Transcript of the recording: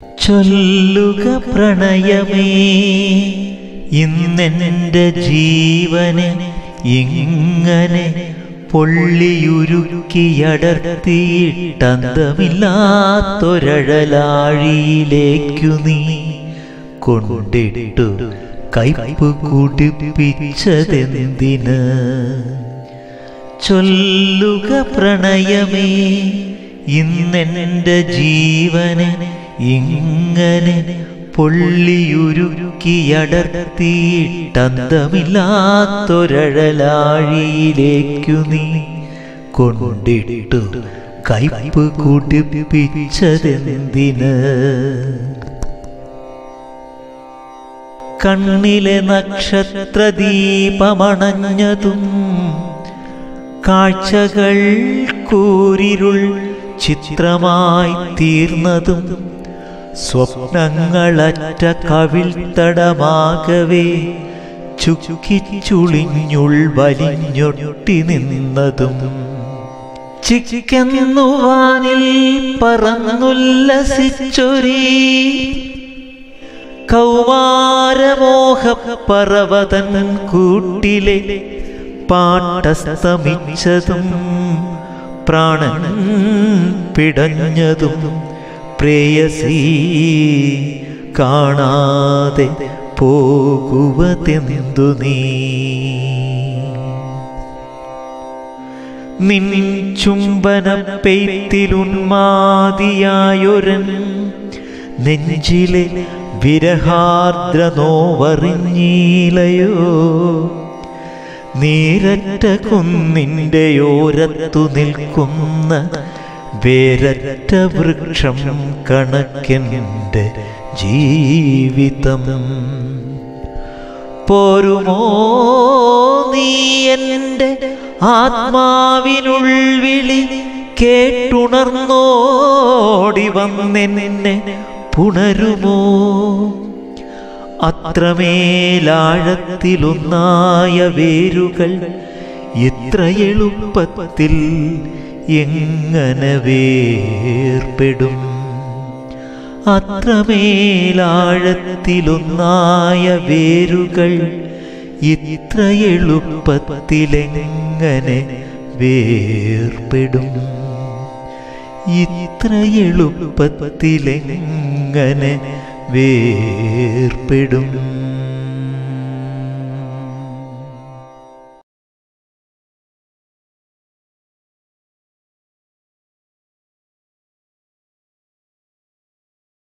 ചൊല്ലുക പ്രണയമേ ഇന്നെൻ്റെ ജീവനെ ഇങ്ങനെ പൊള്ളിയുരുക്കിയടർത്തിയിട്ടന്തമില്ലാത്തൊരഴലാഴിയിലേക്കു നീ കൊണ്ടിട്ടു കൈപ്പ് കുടിപ്പിച്ചതെന്തിന്? ചൊല്ലുക പ്രണയമേ ഇന്നെൻ്റെ ജീവനെ ഇങ്ങനെ പൊള്ളിയുരുക്കിയടർത്തിയിട്ടന്തമില്ലാത്തൊരഴലാഴിയിലേക്കു നീ കൊണ്ടിട്ടു കൈപ്പ് കുടിപ്പിച്ചതെന്തിന്? കണ്ണിലെ നക്ഷത്രദീപമണഞ്ഞതും കാഴ്ചകൾ കൂരിരുൾ ചിത്രമായി തീർന്നതും സ്വപ്നങ്ങളറ്റ കവിൾത്തടമാകവേ ചുക്കിച്ചുളിഞ്ഞുൾ വലിഞ്ഞൊട്ടി നിന്നതും ചിക്കെന്നുവാനിൽ പറന്നുല്ലസിച്ചൊരീ കൗമാരമോഹപ്പറവതൻ കൂട്ടിലെ പാട്ടസ്തമിച്ചതും പ്രാണൻ പിടഞ്ഞതും പ്രേയസീ കാണാതെ പോകുവതെന്തു നീ? നിൻ ചുംബന പെയ്ത്തിലുന്മാദിയായൊരൻ നെഞ്ചിലെ വിരഹാർദ്ര നോവറിഞ്ഞീലയോ? നീരറ്റ കുന്നിൻ്റെ ഓരത്തു നിൽക്കുന്ന വേരറ്റ വൃക്ഷം കണക്കെൻ്റെ ജീവിതം. പോരുമോ നീ എൻ്റെ ആത്മാവിനുൾവിളി കേട്ടുണർന്നോടി വന്നെന്നെ പുണരുമോ? അത്രമേലാഴത്തിലൊന്നായ വേരുകൾ ഇത്ര എളുപ്പത്തിൽ എങ്ങനെ വേർപെടും? അത്രമേലാഴത്തിലൊന്നായ വേരുകൾ ഇത്ര എളുപ്പത്തിലെങ്ങനെ വേർപെടും? ഇത്ര എളുപ്പത്തിലെങ്ങനെ വേർപെടും?